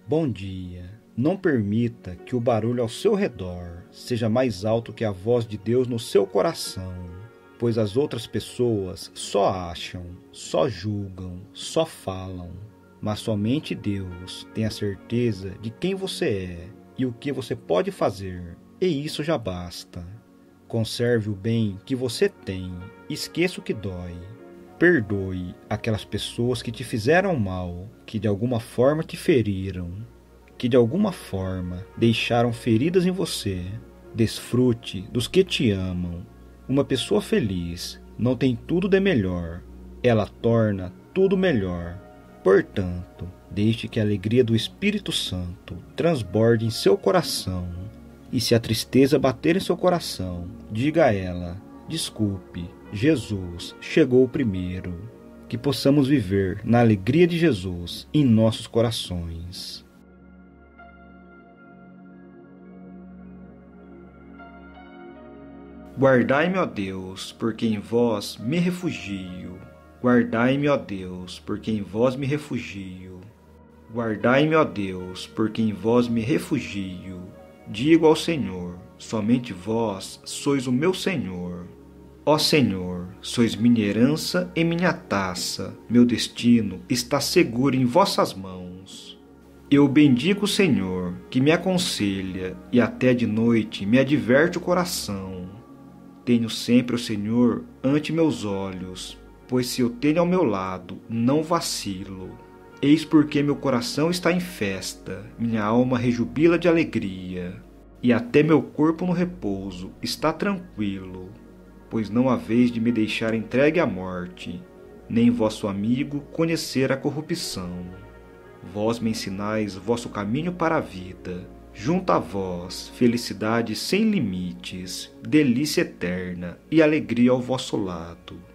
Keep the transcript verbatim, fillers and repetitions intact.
Bom dia. Não permita que o barulho ao seu redor seja mais alto que a voz de Deus no seu coração, pois as outras pessoas só acham, só julgam, só falam, mas somente Deus tem a certeza de quem você é e o que você pode fazer, e isso já basta. Conserve o bem que você tem, esqueça o que dói. Perdoe aquelas pessoas que te fizeram mal, que de alguma forma te feriram, que de alguma forma deixaram feridas em você. Desfrute dos que te amam. Uma pessoa feliz não tem tudo de melhor, ela torna tudo melhor. Portanto, deixe que a alegria do Espírito Santo transborde em seu coração. E se a tristeza bater em seu coração, diga a ela: desculpe, Jesus chegou primeiro. Que possamos viver na alegria de Jesus em nossos corações. Guardai-me, ó Deus, porque em vós me refugio. Guardai-me, ó Deus, porque em vós me refugio. Guardai-me, ó Deus, porque em vós me refugio. Digo ao Senhor: somente vós sois o meu Senhor. Ó Senhor, sois minha herança e minha taça, meu destino está seguro em vossas mãos. Eu bendigo o Senhor, que me aconselha, e até de noite me adverte o coração. Tenho sempre o Senhor ante meus olhos, pois se eu tenho ao meu lado, não vacilo. Eis porque meu coração está em festa, minha alma rejubila de alegria, e até meu corpo no repouso está tranquilo. Pois não há vez de me deixar entregue à morte, nem vosso amigo conhecer a corrupção. Vós me ensinais vosso caminho para a vida. Junto a vós, felicidade sem limites, delícia eterna e alegria ao vosso lado.